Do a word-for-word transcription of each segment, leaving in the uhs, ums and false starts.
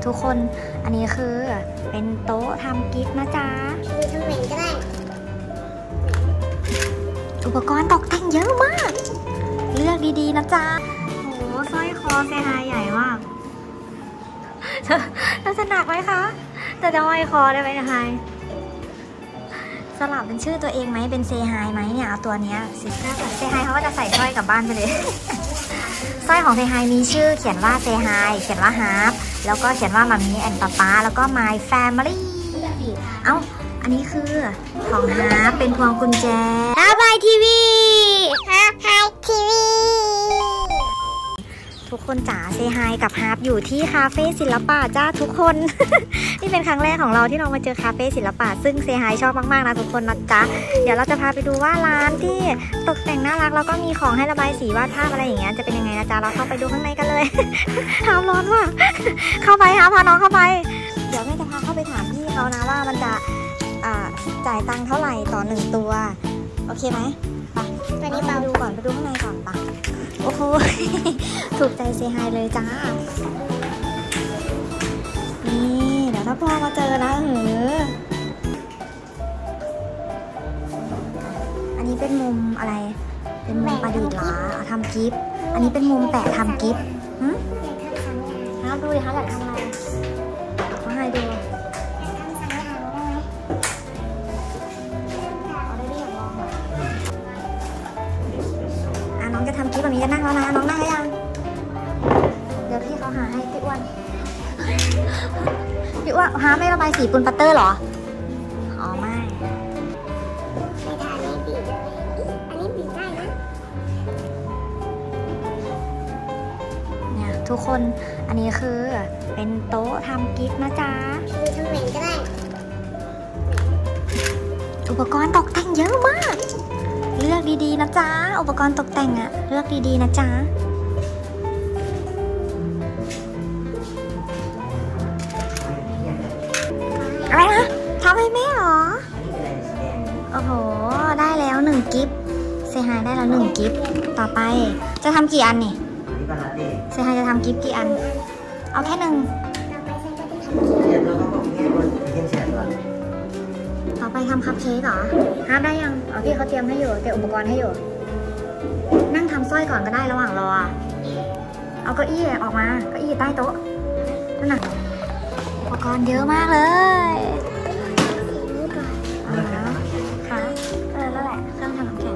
ทุกคนอันนี้คือเป็นโต๊ะทำกิฟต์นะจ๊ะมีทำเหมือนก็ได้อุปกรณ์ตกแต่งเยอะมากเลือกดีๆนะจ๊ะโอ้โหสร้อยคอเซฮายใหญ่มากจะจะหนักไหมคะแต่จะห้อยคอได้ไหมนะไฮสลับเป็นชื่อตัวเองไหมเป็นเซฮายไหมเนี่ยเอาตัวเนี้ยสิถ้าเกิดเซฮายเขาก็จะใส่สร้อยกลับบ้านไปเลยสร้อยของเซฮายมีชื่อเขียนว่าเซฮายเขียนว่าฮาร์ปแล้วก็เขียนว่ามามีแอนด์ป๊าป๊าแล้วก็ my family เอ้าอันนี้คือของฮาร์ปเป็นพวงกุญแจฮาร์ปทีวีฮาร์ปทีวีทุกคนจ๋าเซฮายกับฮาร์ปอยู่ที่คาเฟ่ศิลปะจ้าทุกคน นี่เป็นครั้งแรกของเราที่เรามาเจอคาเฟ่ศิลปะซึ่งเซฮายชอบมากๆนะทุกคนนะจ๊ะเดี๋ยวเราจะพาไปดูว่าร้านที่ตกแต่งน่ารักแล้วก็มีของให้ระบายสีวาดภาพอะไรอย่างเงี้ยจะเป็นยังไงนะจ๊ะเราเข้าไปดูข้างในกันเลย ฮาร์ปร้อนว่ะ เข้าไปฮาร์ปพาน้องเข้าไปเดี๋ยวแม่จะพาเข้าไปถามพี่เขานะว่ามันจะจ่ายตังค์เท่าไหร่ต่อหนึ่งตัวโอเคไหมไปไปดูก่อนไปดูข้างในก่อนปะโอ้โห ถูกใจเซฮายเลยจ้านี่เดี๋ยวถ้าพ่อมาเจอนะหืออันนี้เป็นมุมอะไรเป็นมุมประดิษฐ์เหรอทำกิฟต์อันนี้เป็นมุมแปะทำกิฟต์หืมนะดูดิคะอยากทำอะไรมาให้ดูน้องจะทำคลิปแบบนี้จะนั่งแล้วนะน้องนั่งหรือยังเดี๋ยวพี่เขาหาให้พี่อ้วนพี่อ้วนหาไม่ระบายสีปูนปัตเตอร์หรออ๋อไม่ไม่ได้ไม่บีบอันนี้บีบได้นะเนี่ยทุกคนอันนี้คือเป็นโต๊ะทำกิฟต์นะจ๊ะมีทำเหมือนก็ได้อุปกรณ์ตกแต่งเยอะมากเลือกดีๆนะจ๊ะอุปกรณ์ตกแต่งอะเลือกดีๆนะจ๊ะอะไรนะทำให้แม่หรอโอ้โหได้แล้วหนึ่งกิฟต์เซฮายได้แล้วหนึ่งกิฟต์ต่อไปจะทำกี่อันนี่เซฮายจะทำกิฟต์กี่อันเอาแค่หนึ่งต่อไปทำคัพเค้กเหรอฮาร์ปได้ยังเอาพี่เขาเตรียมให้อยู่เตรียมอุปกรณ์ให้อยู่นั่งทำสร้อยก่อนก็ได้ระหว่างรอเอาเก้าอี้ออกมาเก้าอี้ใต้โต๊ะนั่นน่ะอุปกรณ์เยอะมากเลยอ๋อค่ะเออแล้วแหละเครื่องทำน้ำแข็ง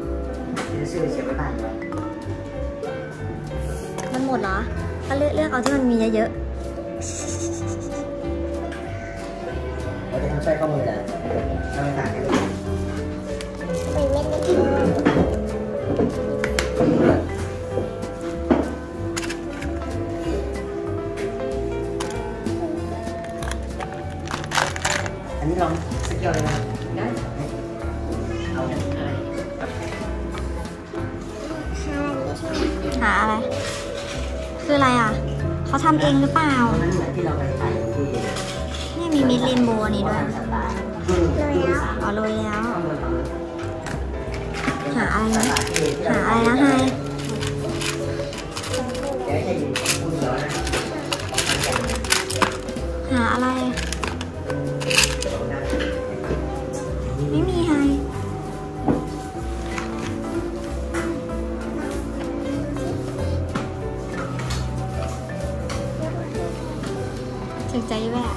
มันหมดเหรอก็เลือกเลือกเอาที่มันมีเยอะเราจะทำสร้อยข้อมือแหละทำไม่ต่างกันเป็นเม็ดเล็กอันนี้ลองสักเกี่ยวเลยนะได้เอาเนี่ยหาอะไรคืออะไรอ่ะเขาทำเองหรือเปล่ามันเหมือนที่เราไปถ่ายที่นี่มีมิดเรนโบว์นี้ด้วยเลยแล้วอ๋อโรยแล้วหาอะไรนะหาอะไรนะไฮหาอะไรไม่มีไฮถึงใจแว่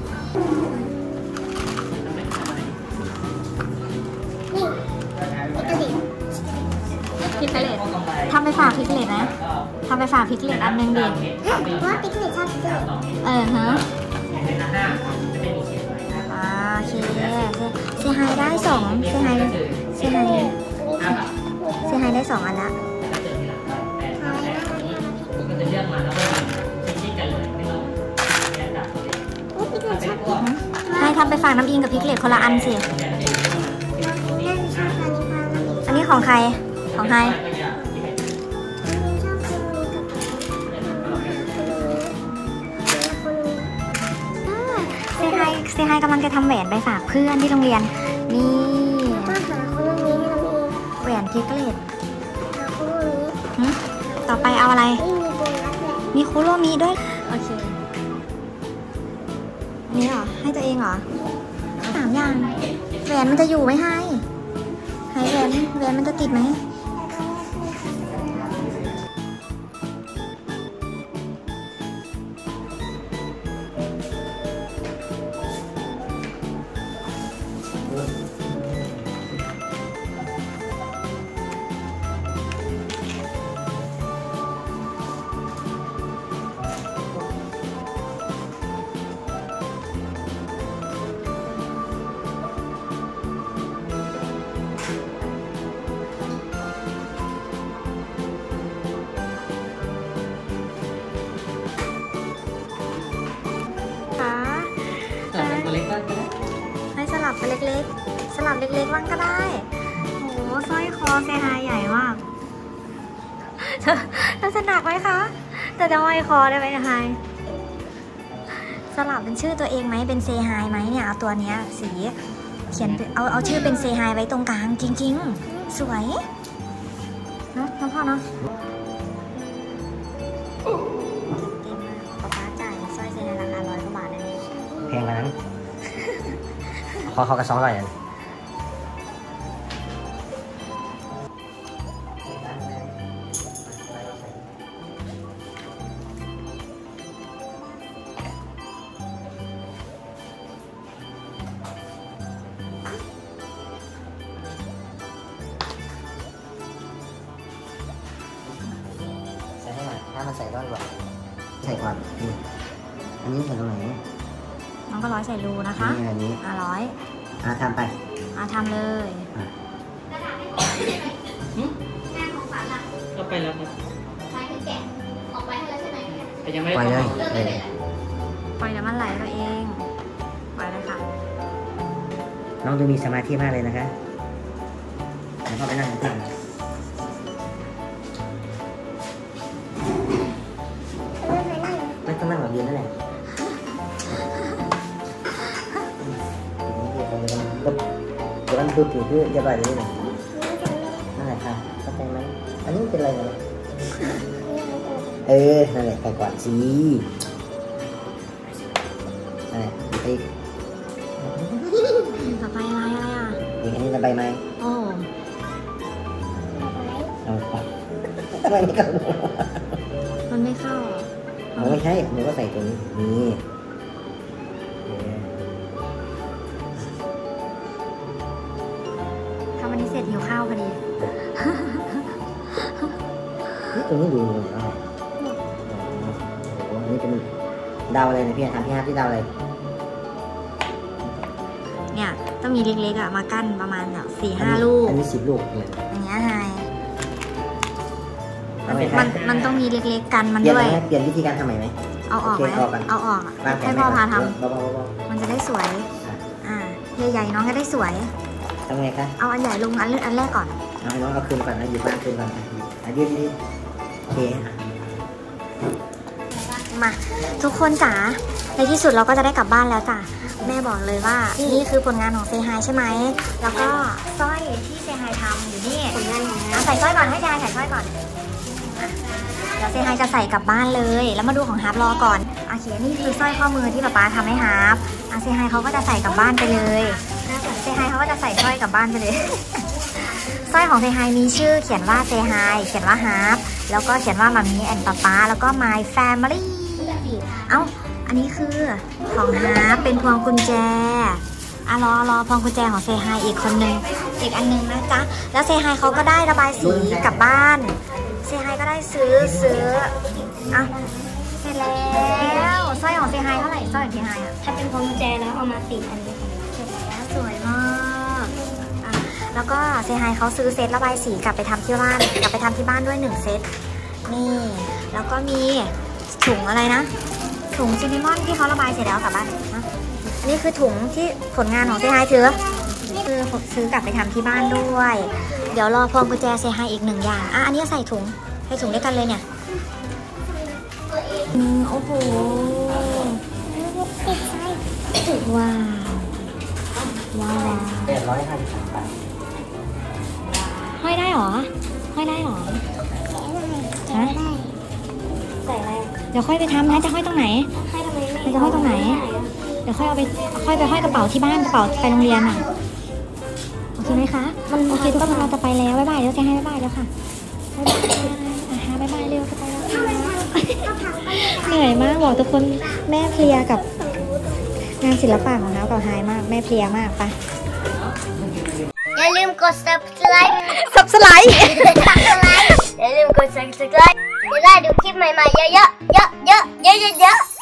พิกเลตทำไปฝากพิกเลตนะทำไปฝากพิกเลตอันนึงดิว่าพิกเลตชอบพิกเลตเออฮะอ่าโอเคเซฮายได้สองเซฮายเซฮายเซฮายได้สองอันละให้ทำไปฝากน้ำอิงกับพิกเลตคนละอันสิอันนี้ของใครของใครเซฮายเซฮายกำลังจะทำแหวนไปฝากเพื่อนที่โรงเรียนนี่แหวนพิกเลตต่อไปเอาอะไรมีคุโรมิด้วยโอเคนี่เหรอให้ตัวเองเหรอสามอย่างแหวนมันจะอยู่ไหมให้ให้แหวนแหวนมันจะติดไหมสลับเป็นตัวเล็กก็ได้ให้สลับไปเล็กๆ สลับเล็กๆบ้างก็ได้โอ้สร้อยคอเซฮายใหญ่มากน่าจะหนักไหมคะแต่จะห้อยคอได้ไหมไฮสลับเป็นชื่อตัวเองไหมเป็นเซฮายไหมเนี่ยเอาตัวเนี้ยสีเขียนเอาเอาชื่อเป็นเซฮายไว้ตรงกลางจริงๆสวยเนาะน้องพ่อเนาะเก่งมากป๊าป๊าจ่ายสร้อยเซฮายราคาร้อยกว่าบาทนั่นเองแพงกว่านั้นขอเขากระสองร้อยอันใส่ให้หน่อยถ้ามันใส่ก้อนกว่าใส่ก่อนนี่อันนี้ใส่ตรงไหนน้องก็ร้อยใส่รูนะคะนี่อันนี้อ่ะร้อยอ่ะทำไปอ่ะทำเลยก็ไปแล้วครับใช่คือแกะออกไปให้แล้วใช่ไหมแต่ยังไม่ได้เลิกได้เลยปล่อยน้ำมันไหลตัวเองปล่อยเลยค่ะน้องดูมีสมาธิมากเลยนะคะเดี๋ยวพ่อไปนั่งกับเพื่อนไม่ต้องนั่งแบบยืนนั่นแหละเดี๋ยวมันคือผิวคือเรียบร้อยเลยนะนั่นแหละค่ะเข้าใจไหมอันนี้เป็นอะไรเนี่ยเออนั่นแหละไปก่อนสินั่นแหละไปต่อไปอะไรอะไรอ่ะอีกอันนี้ระบายไหมโอ้เอาไปทำไมไม่เข้ามันไม่เข้าเอาไม่ใช่หนูก็ใส่ตัวนี้นี่โอเคทำอันนี้เสร็จหิวข้าวพอดีนี่ตัวนี้ดูเลยเนาะโอ้โหอันนี้เป็นดาวอะไรนะพี่ทำพี่ฮาร์ดที่ดาวอะไรเนี่ยต้องมีเล็กๆอ่ะมากั้นประมาณแบบสี่ห้าลูกอันนี้สิบลูกเนี่ยอย่างเงี้ยไงเอาไหมคมัรับนมันต้องมีเล็กๆกันมันเปลี่ยนด้วยไหมเปลี่ยนวิธีการทำใหม่ไหมเอาออกไหมโอเคออกกันเอาออกอะวางแผให้นพ่อพาทเบาๆำมันจะได้สวยๆอ่ะอ่าใหญ่ๆน้องก็ได้สวยทำไงคะเอาอันใหญ่ลงอันอันแรกก่อนเอาให้น้องเอาคืนก่อนนะหยิบมาคืนก่อนอ่ะยืดยืดโอเคมาทุกคนจ๋าในที่สุดเราก็จะได้กลับบ้านแล้วจ้ะแม่บอกเลยว่านี่คือผลงานของเซฮายใช่ไหมแล้วก็สร้อยที่เซฮายทำอยู่นี่ผลงานของเราใส่สร้อยก่อนให้ยายใส่สร้อยก่อนอ่ะเดี๋ยวเซฮายจะใส่กลับบ้านเลยแล้วมาดูของฮาร์ปรอก่อนโอเคนี่คือสร้อยข้อมือที่ป๊าป๊าทำให้ฮาร์ปอ่ะเซฮายเขาก็จะใส่กลับบ้านไปเลยเซฮายเขาก็จะใส่สร้อยกลับบ้านไปเลย สร้อยของเซฮายมีชื่อเขียนว่าเซฮายเขียนว่าฮาร์ปแล้วก็เขียนว่ามัมมี่แอนด์ป๊าป๊าแล้วก็ my family เอ้าอันนี้คือของฮาร์ปเป็นพวงกุญแจอ่ะรอรอพวงกุญแจของเซฮายอีกคนนึงอีกอันนึงนะจ๊ะแล้วเซฮายเขาก็ได้ระบายสีกลับบ้านเซฮายก็ได้ซื้อซื้ออ่ะเสร็จแล้วสร้อยของเซฮายเท่าไหร่สร้อยของเซฮายอ่ะถ้าเป็นพวงกุญแจแล้วเอามาติดอันนี้เสร็จแล้วสวยมากอ่ะแล้วก็เซฮายเขาซื้อเซตระบายสีกลับไปทำที่บ้านกลับไปทำที่บ้านด้วยหนึ่งเซตนี่แล้วก็มีถุงอะไรนะถุงซินนามอนที่เขาระบายเสร็จแล้วกลับบ้านนะอันนี้คือถุงที่ผลงานของเซฮายถือคือผมซื้อกลับไปทำที่บ้านด้วย เดี๋ยวรอพวงกุญแจเซฮายอีกหนึ่งอย่างอ่ะอันนี้ใส่ถุงใส่ถุงด้วยกันเลยเนี่ยอืมโอ้โหติดไส้ว้าวว้าวแปดร้อยห้าสิบสามบาทห้อยได้หรอห้อยได้หรอแกะได้ใส่อะไรเดี๋ยวค่อยไปทำนะจะห้อยตรงไหนให้ทำไมไม่มันจะห้อยตรงไหนม่ด้อะเดี๋ยวค่อยเอาไปค่อยไปห้อยกระเป๋าที่บ้านกระเป๋าไปโรงเรียนอ่ะโอเคไหมคะมันโอเคทุกคนเราจะไปแล้วบ๊ายบายเดี๋ยวแกให้บ๊ายบายแล้วค่ะบ๊ายบายอ่ะฮะบ๊ายบายเร็วจะไปแล้วเหนื่อยมากบอกทุกคนแม่เพลียกับงานศิลปะของน้ากับไฮมากแม่เพลียมากปะอย่าลืมกด subscribe สับสไลด์อย่าลืมกด subscribe จะได้ดูคลิปใหม่ๆเยอะๆเยอะๆเยอะๆเยอะๆ